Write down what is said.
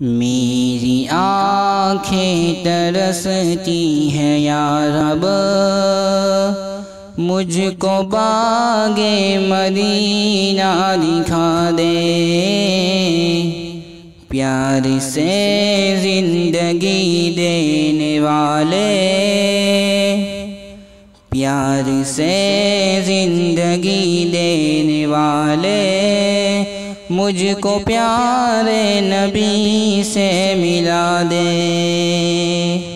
मेरी आँखें तरसती हैं या रब, मुझको बागे मदीना दिखा दे। प्यार से ज़िंदगी देने वाले, प्यार से ज़िंदगी देने वाले, मुझको प्यारे नबी से मिला दे।